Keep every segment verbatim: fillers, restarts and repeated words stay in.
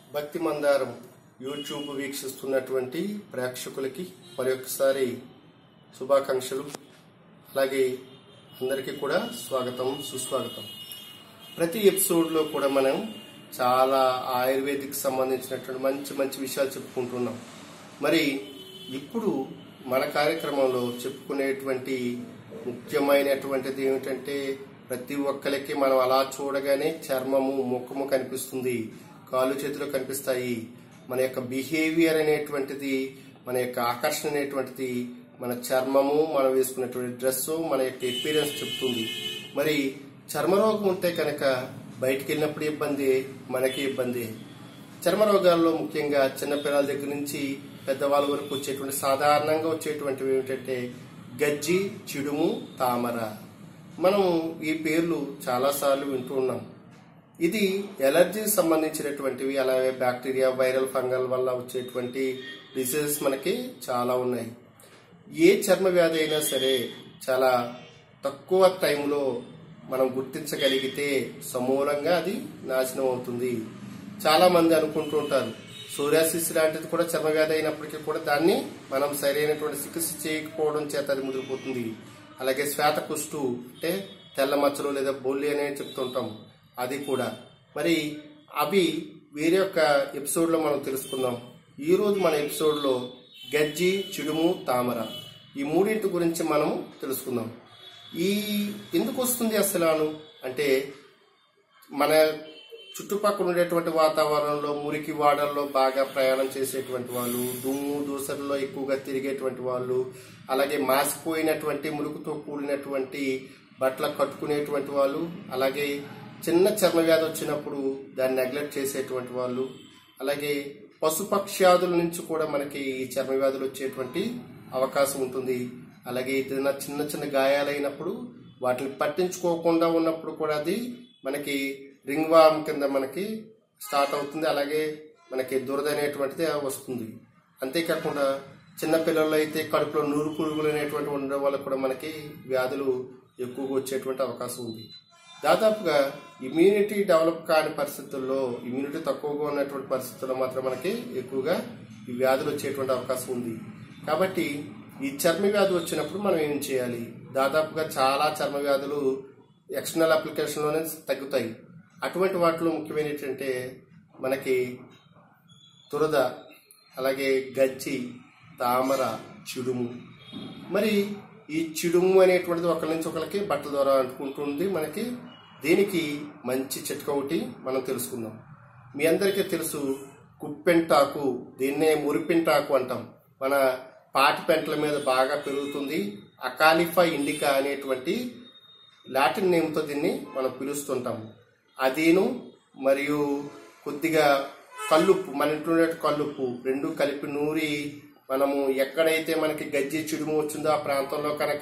భక్తి మందారం యూట్యూబ్ వీక్షిస్తున్నటువంటి ప్రేక్షకులకి మరొకసారి శుభాకాంక్షలు. అలాగే అందరికీ కూడా స్వాగతం, సుస్వాగతం. ప్రతి ఎపిసోడ్లో కూడా మనం చాలా ఆయుర్వేదిక్ సంబంధించినటువంటి మంచి మంచి విషయాలు చెప్పుకుంటున్నాం. మరి ఇప్పుడు మన కార్యక్రమంలో చెప్పుకునేటువంటి ముఖ్యమైనటువంటిది ఏమిటంటే, ప్రతి ఒక్కరికి మనం అలా చూడగానే చర్మము, ముఖము కనిపిస్తుంది, కాళ్ళు చేతులు కనిపిస్తాయి. మన యొక్క బిహేవియర్ అనేటువంటిది, మన యొక్క ఆకర్షణ అనేటువంటిది మన చర్మము, మనం వేసుకున్నటువంటి డ్రెస్సు, మన యొక్క ఎపీరియన్స్ చెప్తుంది. మరి చర్మరోగం ఉంటే కనుక బయటికి వెళ్ళినప్పుడు ఇబ్బంది, మనకి ఇబ్బంది. చర్మరోగాల్లో ముఖ్యంగా చిన్నపిల్లల దగ్గర నుంచి పెద్దవాళ్ళ వరకు వచ్చేటువంటి సాధారణంగా వచ్చేటువంటివి ఏమిటంటే గజ్జి, చిడుము, తామర. మనం ఈ పేర్లు చాలాసార్లు వింటూ ఉన్నాం. ఇది ఎలర్జీకి సంబంధించినటువంటివి. అలాగే బ్యాక్టీరియా, వైరల్, ఫంగల్ వల్ల వచ్చేటువంటి డిసీజెస్ మనకి చాలా ఉన్నాయి. ఏ చర్మ వ్యాధి అయినా సరే చాలా తక్కువ టైంలో మనం గుర్తించగలిగితే సమూలంగా అది నాశనం అవుతుంది. చాలా మంది అనుకుంటూ ఉంటారు సోరియాసిస్ లాంటిది కూడా చర్మ వ్యాధి అయినప్పటికీ కూడా దాన్ని మనం సరైనటువంటి చికిత్స చేయకపోవడం చేత అది ముదిరిపోతుంది. అలాగే శ్వేత కుష్టు అంటే తెల్ల మచ్చలు లేదా బొల్లి అనేది చెప్తుంటాం, అది కూడా. మరి అవి వేరే యొక్క ఎపిసోడ్లో మనం తెలుసుకుందాం. ఈరోజు మన ఎపిసోడ్లో గజ్జి, చిడుము, తామర ఈ మూడింటి గురించి మనం తెలుసుకుందాం. ఈ ఎందుకు వస్తుంది అసలు అంటే, మన చుట్టుపక్కల ఉండేటువంటి వాతావరణంలో మురికి వాడల్లో బాగా ప్రయాణం చేసేటువంటి వాళ్ళు, దుమ్ము దూసరిలో ఎక్కువగా తిరిగేటువంటి వాళ్ళు, అలాగే మాసిపోయినటువంటి మురుగుతో కూడినటువంటి బట్టలు కట్టుకునేటువంటి వాళ్ళు, అలాగే చిన్న చర్మ వ్యాధి వచ్చినప్పుడు దాన్ని నెగ్లెక్ట్ చేసేటువంటి వాళ్ళు, అలాగే పశుపక్ష్యాదుల నుంచి కూడా మనకి ఈ చర్మ వ్యాధులు వచ్చేటువంటి అవకాశం ఉంటుంది. అలాగే ఏదైనా చిన్న చిన్న గాయాలైనప్పుడు వాటిని పట్టించుకోకుండా ఉన్నప్పుడు కూడా అది మనకి రింగ్ వార్మ్ కింద మనకి స్టార్ట్ అవుతుంది. అలాగే మనకి దురద అనేటువంటిది వస్తుంది. అంతేకాకుండా చిన్నపిల్లల్లో అయితే కడుపులో నూరు పురుగులు అనేటువంటి ఉండడం వల్ల కూడా మనకి వ్యాధులు ఎక్కువగా వచ్చేటువంటి అవకాశం ఉంది. దాదాపుగా ఇమ్యూనిటీ డెవలప్ కాని పరిస్థితుల్లో, ఇమ్యూనిటీ తక్కువగా ఉన్నటువంటి పరిస్థితుల్లో మాత్రం మనకి ఎక్కువగా ఈ వ్యాధులు వచ్చేటువంటి అవకాశం ఉంది. కాబట్టి ఈ చర్మ వ్యాధి వచ్చినప్పుడు మనం ఏం చేయాలి? దాదాపుగా చాలా చర్మ వ్యాధులు ఎక్స్టర్నల్ అప్లికేషన్లోనే తగ్గుతాయి. అటువంటి వాటిలో ముఖ్యమైన ఏంటంటే మనకి దురద, అలాగే గజ్జి, తామర, చిడుము. మరి ఈ చిడుము అనేటువంటిది ఒకరి నుంచి ఒకరికి బట్టల ద్వారా అంటుకుంటుంది మనకి. దీనికి మంచి చిట్కా ఒకటి మనం తెలుసుకుందాం. మీ అందరికీ తెలుసు కుప్పెంటాకు, దీన్నే మురిపింటాకు అంటాం. మన పాటి పెంటల మీద బాగా పెరుగుతుంది. అకాలిఫా ఇండికా అనేటువంటి లాటిన్ నేమ్తో దీన్ని మనం పిలుస్తుంటాము. అదీను మరియు కొద్దిగా కల్లుప్పు, మన ఇంట్లో ఉండే కల్లుప్పు రెండు కలిపి నూరి మనము ఎక్కడైతే మనకి గజ్జి, చిడుము వచ్చిందో ఆ ప్రాంతంలో కనుక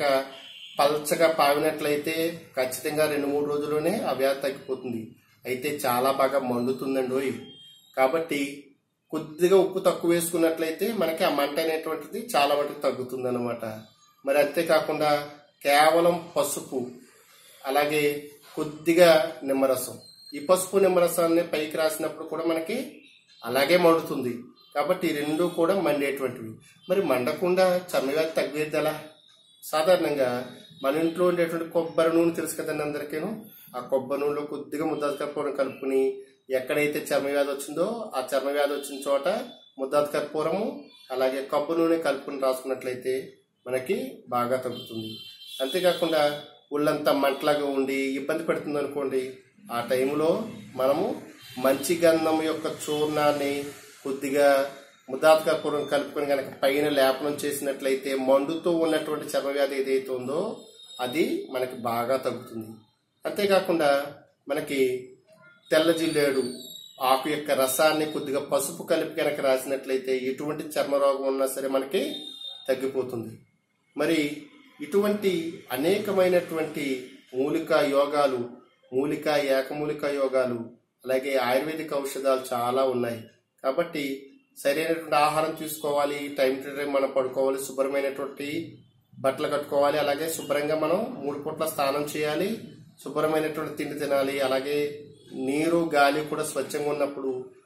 పల్చగా పావినట్లయితే ఖచ్చితంగా రెండు మూడు రోజుల్లోనే ఆ వ్యాధి తగ్గిపోతుంది. అయితే చాలా బాగా మండుతుందండి. కాబట్టి కొద్దిగా ఉప్పు తక్కువ వేసుకున్నట్లయితే మనకి ఆ మంట అనేటువంటిది చాలా మటుకు తగ్గుతుంది అనమాట. మరి అంతేకాకుండా కేవలం పసుపు, అలాగే కొద్దిగా నిమ్మరసం, ఈ పసుపు నిమ్మరసాన్ని పైకి రాసినప్పుడు కూడా మనకి అలాగే మండుతుంది. కాబట్టి ఈ రెండు కూడా మండేటువంటివి. మరి మండకుండా చర్మవ్యాధి తగ్గేద్దలా? సాధారణంగా మన ఇంట్లో ఉండేటువంటి కొబ్బరి నూనె తెలుసు కదండి అందరికీను. ఆ కొబ్బరి నూనెలో కొద్దిగా ముద్దాత కర్పూరం కలుపుకుని ఎక్కడైతే చర్మ వ్యాధి వచ్చిందో ఆ చర్మ వ్యాధి వచ్చిన చోట ముద్దాత కర్పూరము అలాగే కొబ్బరి నూనె కలుపుకుని రాసుకున్నట్లయితే మనకి బాగా తగ్గుతుంది. అంతేకాకుండా ఒళ్ళంతా మంటలాగా ఉండి ఇబ్బంది పెడుతుంది అనుకోండి, ఆ టైంలో మనము మంచి గంధం యొక్క చూర్ణాన్ని కొద్దిగా ముద్దాత కర్పూరం కలుపుకొని కనుక పైన లేపనం చేసినట్లయితే మండుతూ ఉన్నటువంటి చర్మ వ్యాధి ఏదైతే ఉందో అది మనకి బాగా తగ్గుతుంది. అంతేకాకుండా మనకి తెల్ల జిల్లేడు ఆకు యొక్క రసాన్ని కొద్దిగా పసుపు కలిపి కనుక రాసినట్లయితే ఎటువంటి చర్మ రోగం ఉన్నా సరే మనకి తగ్గిపోతుంది. మరి ఇటువంటి అనేకమైనటువంటి మూలికా యోగాలు, మూలికా ఏకమూలికా యోగాలు, అలాగే ఆయుర్వేదిక ఔషధాలు చాలా ఉన్నాయి. కాబట్టి సరైనటువంటి ఆహారం తీసుకోవాలి, టైం టు టైం మనం పడుకోవాలి, శుభ్రమైనటువంటి బట్టలు కట్టుకోవాలి, అలాగే శుభ్రంగా మనం మూడు పూట్ల స్నానం చేయాలి, శుభ్రమైనటువంటి తిండి తినాలి. అలాగే నీరు గాలి కూడా స్వచ్ఛంగా ఉన్నప్పుడు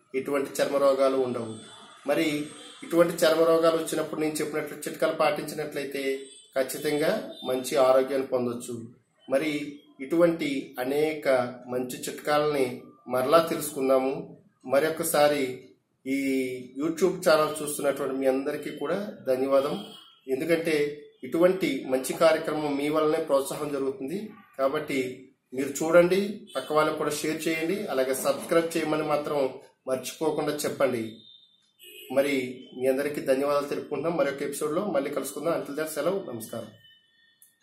ఎటువంటి చర్మ రోగాలు ఉండవు. మరి ఇటువంటి చర్మ రోగాలు వచ్చినప్పుడు నేను చెప్పినట్లు చిట్కాలు పాటించినట్లయితే ఖచ్చితంగా మంచి ఆరోగ్యాన్ని పొందొచ్చు. మరి ఇటువంటి అనేక మంచి చిట్కాలని మరలా తెలుసుకుందాము. మరొకసారి ఈ యూట్యూబ్ ఛానల్ చూస్తున్నటువంటి మీ అందరికీ కూడా ధన్యవాదం. ఎందుకంటే ఇటువంటి మంచి కార్యక్రమం మీ వల్లనే ప్రోత్సాహం జరుగుతుంది. కాబట్టి మీరు చూడండి, పక్క వాళ్ళకు కూడా షేర్ చేయండి, అలాగే సబ్స్క్రైబ్ చేయమని మాత్రం మర్చిపోకుండా చెప్పండి. మరి మీ అందరికీ ధన్యవాదాలు తెలుపుకుంటున్నాం. మరొక ఎపిసోడ్లో మళ్ళీ కలుసుకుందాం. అంటిల్ దట్ సెలవు, నమస్కారం.